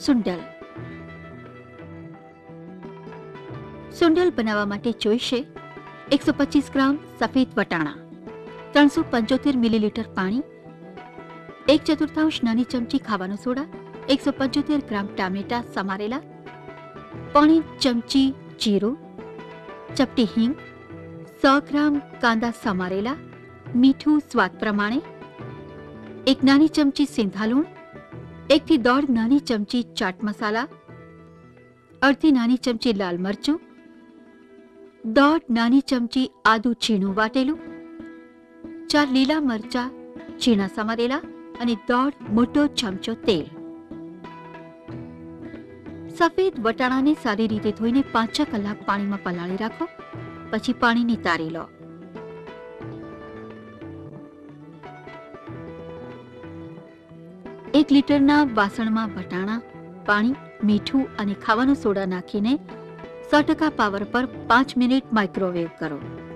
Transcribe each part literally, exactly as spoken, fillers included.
સુંડલ. સુંડલ બનાવવા માટે જોઈશે એકસો પચીસ ગ્રામ સફેદ વટાણા, ત્રણસો પંચોતેર મિલીલીટર પાણી, એક ચતુર્થાંશ નાની ચમચી ખાવાનો સોડા, એકસો પંચોતેર ગ્રામ ટામેટા સમારેલા, પોણી ચમચી જીરું, ચપટી હિંગ, સો ગ્રામ કાંદા સમારેલા, મીઠું સ્વાદ પ્રમાણે, એક નાની ચમચી સિંધાલૂણ, એકથી દોઢ નાની ચમચી ચાટ મસાલા, અડધી નાની ચમચી લાલ મરચું, દોઢ નાની ચમચી આદુ છીણું વાટેલું, ચાર લીલા મરચા ઝીણા સમારેલા અને દોઢ મોટો ચમચો તેલ. સફેદ વટાણાને સારી રીતે ધોઈને પાંચ છ કલાક પાણીમાં પલાળી રાખો, પછી પાણી નિતારી લો. એક લીટરના વાસણમાં વટાણા, પાણી, મીઠું અને ખાવાનો સોડા નાખીને સો ટકા પાવર પર પાંચ મિનિટ માઇક્રોવેવ કરો.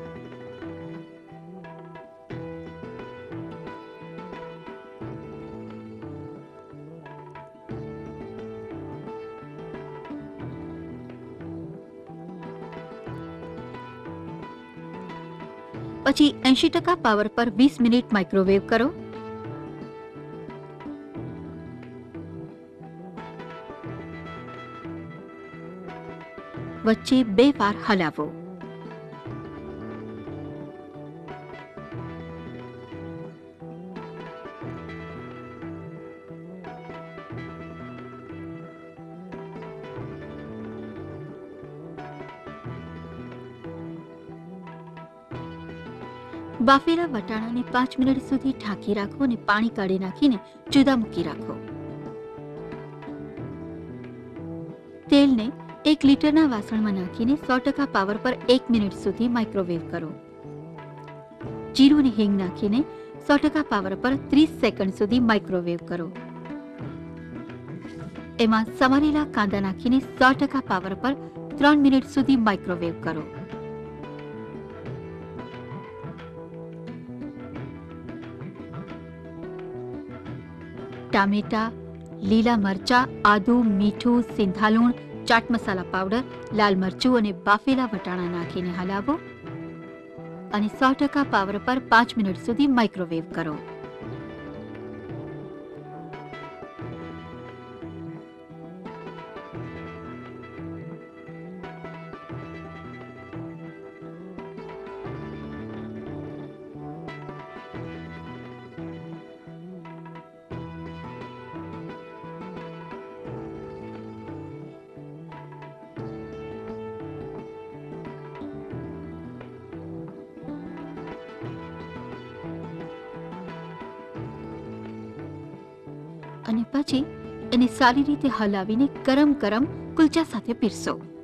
પછી એંશી ટકા પાવર પર વીસ મિનિટ માઇક્રોવેવ કરો. વચ્ચે બે વાર હલાવો. બાફેલા વટાણાને પાંચ મિનિટ સુધી ઢાંકી રાખો અને પાણી કાઢી નાખીને જુદા મૂકી રાખો. તેલને એક લીટરના વાસણમાં નાખીને સો ટકા પાવર પર એક મિનિટ સુધી માઇક્રોવેવ કરો. જીરું અને હિંગ નાખીને સો ટકા પાવર પર ત્રીસ સેકન્ડ સુધી માઇક્રોવેવ કરો. એમાં સમારેલા કાંદા નાખીને સો ટકા પાવર પર ત્રણ મિનિટ સુધી માઇક્રોવેવ કરો. ટામેટા, લીલા મરચા, આદુ, મીઠું, સિંધાલૂણ, ચાટ મસાલા પાવડર, લાલ મરચું અને બાફેલા વટાણા નાખીને હલાવો અને સો ટકા પાવર પર પાંચ મિનિટ સુધી માઇક્રોવેવ કરો. અને પછી એને સારી રીતે હલાવીને ગરમ ગરમ કુલચા સાથે પીરસો.